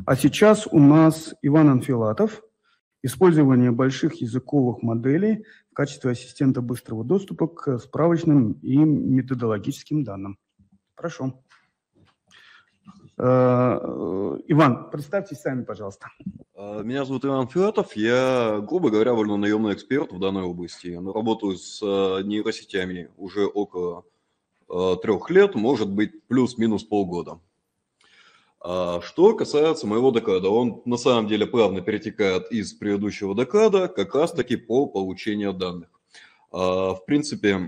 А сейчас у нас Иван Анфилатов. Использование больших языковых моделей в качестве ассистента быстрого доступа к справочным и методологическим данным. Прошу. Иван, представьтесь сами, пожалуйста. Меня зовут Иван Филатов, я, грубо говоря, вольнонаемный эксперт в данной области. Я работаю с нейросетями уже около 3 лет, может быть, плюс-минус полгода. Что касается моего доклада, он на самом деле плавно перетекает из предыдущего доклада как раз-таки по получению данных. В принципе,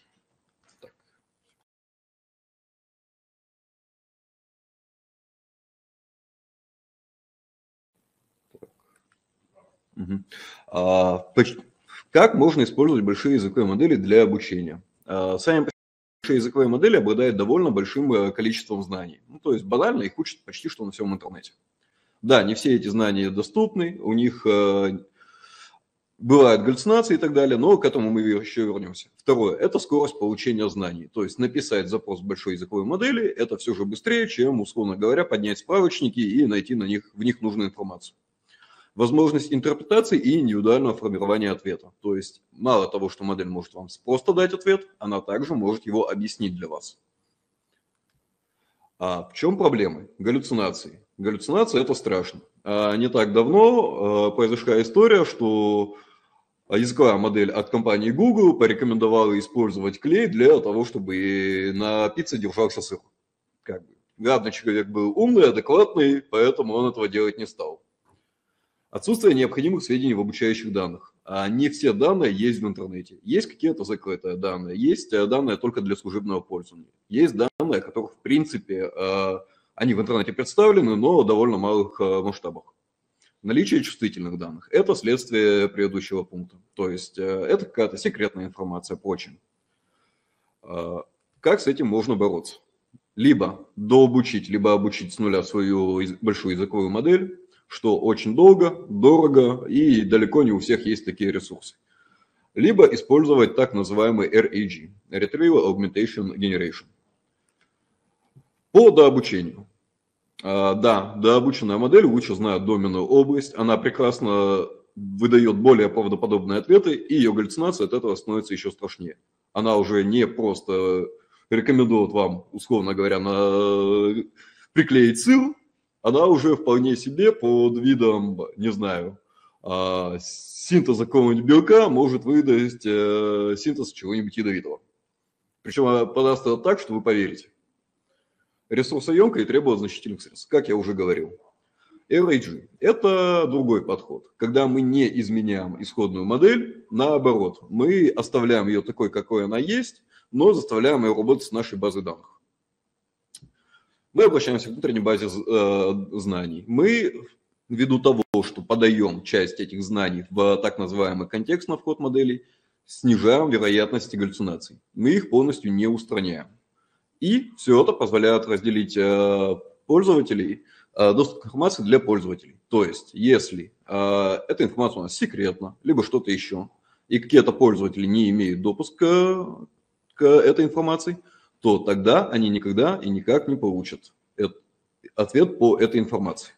как можно использовать большие языковые модели для обучения? Сами большие языковые модели обладают довольно большим количеством знаний. Ну, то есть банально их учат почти что на всем интернете. Да, не все эти знания доступны, у них бывают галлюцинации и так далее, но к этому мы еще вернемся. Второе – это скорость получения знаний. То есть написать запрос большой языковой модели – это все же быстрее, чем, условно говоря, поднять справочники и найти в них нужную информацию. Возможность интерпретации и индивидуального формирования ответа. То есть мало того, что модель может вам просто дать ответ, она также может его объяснить для вас. А в чем проблемы? Галлюцинации. Галлюцинации – это страшно. Не так давно произошла история, что языковая модель от компании Google порекомендовала использовать клей для того, чтобы на пицце держался сыр. Главный человек был умный, адекватный, поэтому он этого делать не стал. Отсутствие необходимых сведений в обучающих данных. Не все данные есть в интернете. Есть какие-то закрытые данные, есть данные только для служебного пользования. Есть данные, которых, в принципе, они в интернете представлены, но в довольно малых масштабах. Наличие чувствительных данных – это следствие предыдущего пункта. То есть это какая-то секретная информация, прочее. Как с этим можно бороться? Либо дообучить, либо обучить с нуля свою большую языковую модель, что очень долго, дорого и далеко не у всех есть такие ресурсы. Либо использовать так называемый RAG – Retrieval Augmentation Generation. По дообучению. Да, дообученная модель лучше знает доменную область, она прекрасно выдает более правдоподобные ответы, и ее галлюцинация от этого становится еще страшнее. Она уже не просто рекомендует вам, условно говоря, приклеить сыр, она уже вполне себе под видом, не знаю, синтеза какого-нибудь белка может выдать синтез чего-нибудь ядовитого. Причем подаст это так, что вы поверите. Ресурсоемко и требует значительных средств, как я уже говорил. RAG – это другой подход, когда мы не изменяем исходную модель, наоборот, мы оставляем ее такой, какой она есть, но заставляем ее работать с нашей базой данных. Мы обращаемся к внутренней базе знаний. Мы, ввиду того, что подаем часть этих знаний в так называемый контекстный вход моделей, снижаем вероятность галлюцинаций. Мы их полностью не устраняем. И все это позволяет разделить пользователей, доступ к информации для пользователей. То есть, если эта информация у нас секретна, либо что-то еще, и какие-то пользователи не имеют допуска к этой информации, то тогда они никогда и никак не получат ответ по этой информации.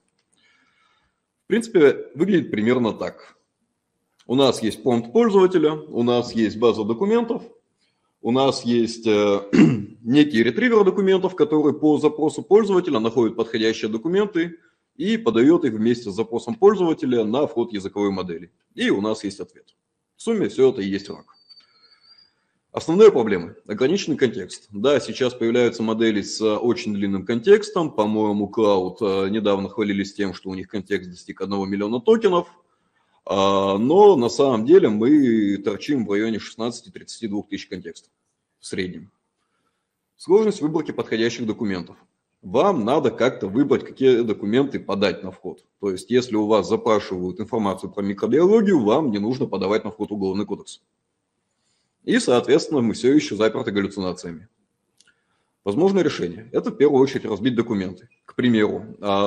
В принципе, выглядит примерно так. У нас есть промпт пользователя, у нас есть база документов, у нас есть некий ретривер документов, который по запросу пользователя находит подходящие документы и подает их вместе с запросом пользователя на вход языковой модели. И у нас есть ответ. В сумме все это и есть RAG. Основные проблемы. Ограниченный контекст. Да, сейчас появляются модели с очень длинным контекстом. По-моему, Cloud недавно хвалились тем, что у них контекст достиг 1 миллиона токенов. Но на самом деле мы торчим в районе 16-32 тысяч контекстов в среднем. Сложность выборки подходящих документов. Вам надо как-то выбрать, какие документы подать на вход. То есть, если у вас запрашивают информацию про микробиологию, вам не нужно подавать на вход Уголовный кодекс. И, соответственно, мы все еще заперты галлюцинациями. Возможное решение – это в первую очередь разбить документы. К примеру,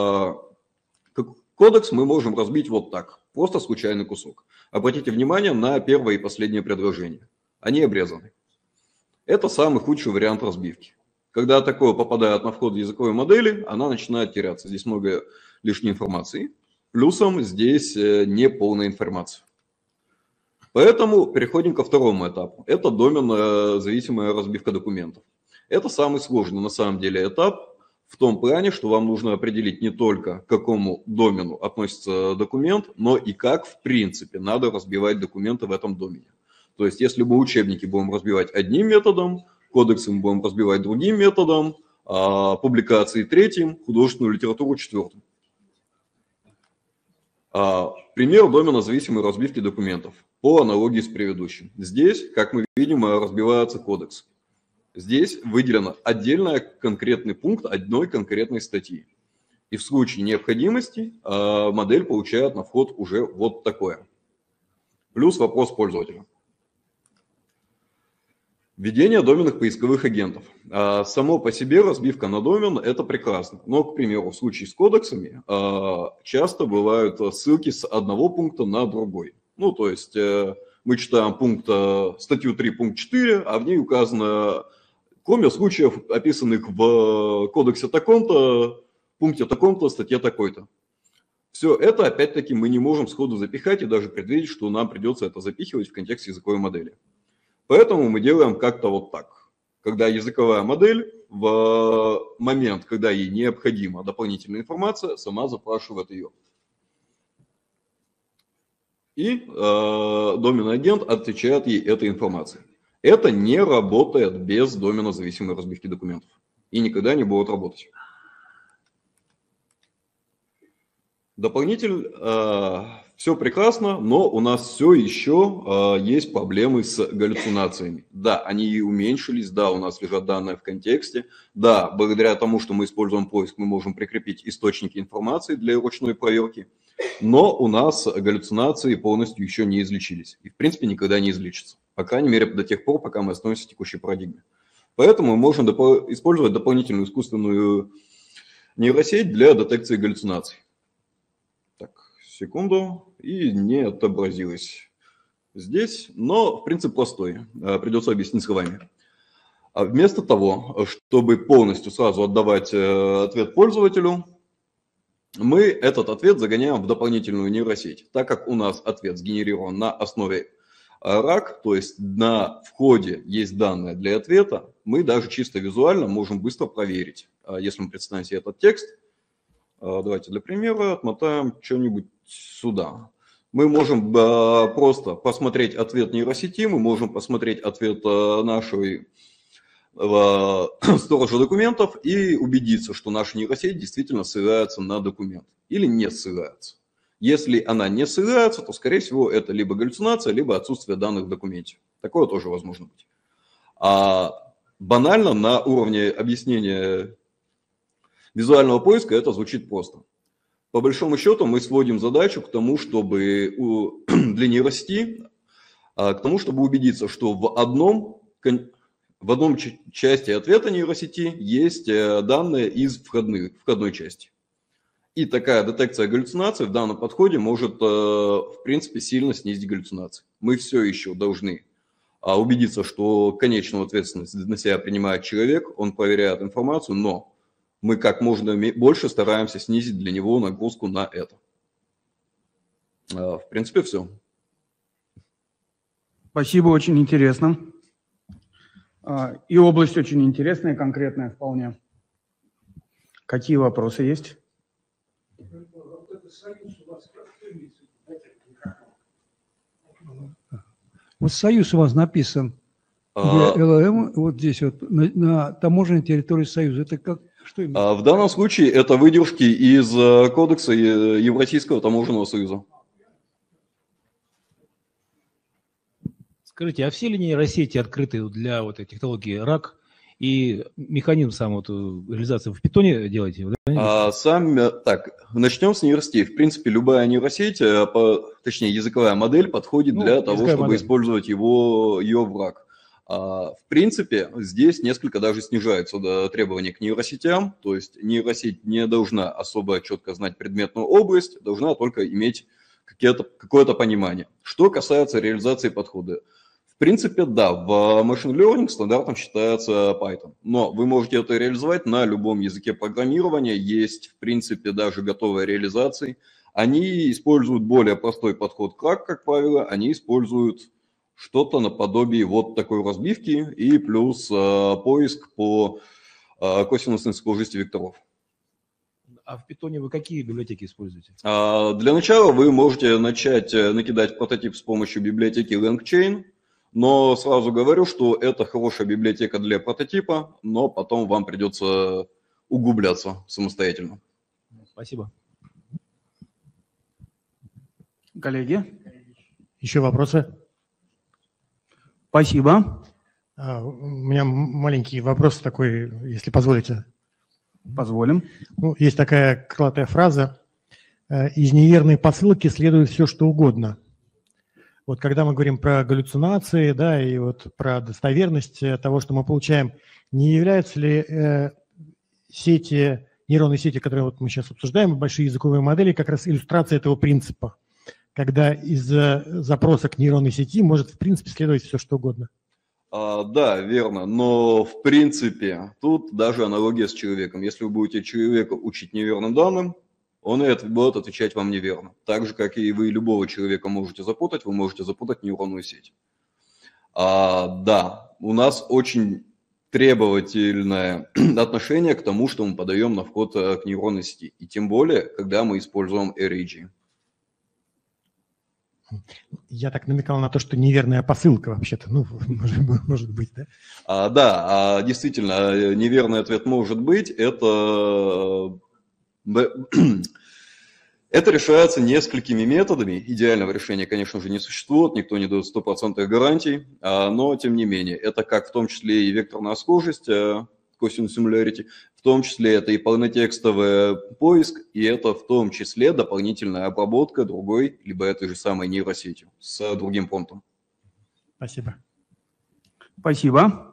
кодекс мы можем разбить вот так, просто случайный кусок. Обратите внимание на первое и последнее предложение. Они обрезаны. Это самый худший вариант разбивки. Когда такое попадает на вход языковой модели, она начинает теряться. Здесь много лишней информации. Плюсом здесь неполная информация. Поэтому переходим ко второму этапу. Это домен-зависимая разбивка документов. Это самый сложный на самом деле этап в том плане, что вам нужно определить не только к какому домену относится документ, но и как в принципе надо разбивать документы в этом домене. То есть если мы учебники будем разбивать одним методом, кодексы мы будем разбивать другим методом, а публикации третьим, художественную литературу четвертым. Пример домена-зависимой разбивки документов по аналогии с предыдущим. Здесь, как мы видим, разбивается кодекс. Здесь выделен отдельно конкретный пункт одной конкретной статьи. И в случае необходимости модель получает на вход уже вот такое. Плюс вопрос пользователя. Введение доменных поисковых агентов. Само по себе разбивка на домен – это прекрасно. Но, к примеру, в случае с кодексами часто бывают ссылки с одного пункта на другой. Ну, то есть мы читаем статью 3, пункт 4, а в ней указано, кроме случаев, описанных в кодексе таком-то, пункте таком-то, статье такой-то. Все это, опять-таки, мы не можем сходу запихать и даже предвидеть, что нам придется это запихивать в контексте языковой модели. Поэтому мы делаем как-то вот так. Когда языковая модель в момент, когда ей необходима дополнительная информация, сама запрашивает ее. И доменный агент отвечает ей этой информацией. Это не работает без домена-зависимой разбивки документов. И никогда не будет работать. Дополнитель, все прекрасно, но у нас все еще есть проблемы с галлюцинациями. Да, они уменьшились, да, у нас лежат данные в контексте, да, благодаря тому, что мы используем поиск, мы можем прикрепить источники информации для ручной проверки, но у нас галлюцинации полностью еще не излечились и, в принципе, никогда не излечатся, по крайней мере, до тех пор, пока мы остановимся в текущей парадигме. Поэтому мы можем использовать дополнительную искусственную нейросеть для детекции галлюцинаций. Секунду, и не отобразилось здесь, но принцип простой, придется объяснить словами. Вместо того, чтобы полностью сразу отдавать ответ пользователю, мы этот ответ загоняем в дополнительную нейросеть. Так как у нас ответ сгенерирован на основе RAG, то есть на входе есть данные для ответа, мы даже чисто визуально можем быстро проверить. Если мы представим себе этот текст, давайте для примера отмотаем что-нибудь сюда. Мы можем просто посмотреть ответ нейросети, мы можем посмотреть ответ нашей сторожа документов и убедиться, что наша нейросеть действительно ссылается на документ или не ссылается. Если она не ссылается, то, скорее всего, это либо галлюцинация, либо отсутствие данных в документе. Такое тоже возможно быть. А банально на уровне объяснения визуального поиска это звучит просто. По большому счету мы сводим задачу к тому, чтобы для нейросети, к тому, чтобы убедиться, что в одном части ответа нейросети есть данные из входной части. И такая детекция галлюцинаций в данном подходе может, в принципе, сильно снизить галлюцинации. Мы все еще должны убедиться, что конечную ответственность на себя принимает человек, он проверяет информацию, но мы как можно больше стараемся снизить для него нагрузку на это. В принципе, все. Спасибо, очень интересно. И область очень интересная, конкретная вполне. Какие вопросы есть? Вот союз у вас написан для ЛЛМ, вот здесь вот на таможенной территории Союза. Это как? Что именно? В данном случае это выдержки из кодекса Евразийского таможенного союза. Скажите, а все ли нейросети открыты для вот этой технологии RAG и механизм сам вот реализации в питоне делаете? Начнем с нейросетей. В принципе, любая нейросеть, точнее языковая модель подходит для того, чтобы использовать ее в RAG. В принципе, здесь несколько даже снижаются требования к нейросетям, то есть нейросеть не должна особо четко знать предметную область, должна только иметь какое-то понимание. Что касается реализации подхода, в принципе, да, в Machine Learning стандартом считается Python, но вы можете это реализовать на любом языке программирования, есть, в принципе, даже готовые реализации. Они используют более простой подход к RAG, как правило, они используют что-то наподобие вот такой разбивки и плюс поиск по косинусной схожести векторов. А в Python вы какие библиотеки используете? Для начала вы можете начать накидать прототип с помощью библиотеки LangChain, но сразу говорю, что это хорошая библиотека для прототипа, но потом вам придется углубляться самостоятельно. Спасибо. Коллеги? Еще вопросы? Спасибо. У меня маленький вопрос такой, если позволите. Позволим. Ну, есть такая крылатая фраза: из неверной посылки следует все, что угодно. Вот когда мы говорим про галлюцинации, да, и вот про достоверность того, что мы получаем, не являются ли сети, нейронные сети, которые вот мы сейчас обсуждаем, большие языковые модели, как раз иллюстрация этого принципа, когда из запроса к нейронной сети может, в принципе, следовать все, что угодно? Да, верно, но в принципе тут даже аналогия с человеком. Если вы будете человека учить неверным данным, он и будет отвечать вам неверно. Так же, как и вы любого человека можете запутать, вы можете запутать нейронную сеть. Да, у нас очень требовательное отношение к тому, что мы подаем на вход к нейронной сети. И тем более, когда мы используем RAG. Я так намекал на то, что неверная посылка вообще-то, ну, может быть, да? Да, действительно, неверный ответ может быть. Это решается несколькими методами. Идеального решения, конечно же, не существует, никто не дает 100% гарантий, но тем не менее, это как в том числе и векторная схожесть, cosinus similarity, в том числе это и полнотекстовый поиск, и это в том числе дополнительная обработка другой, либо этой же самой нейросетью с другим промптом. Спасибо. Спасибо.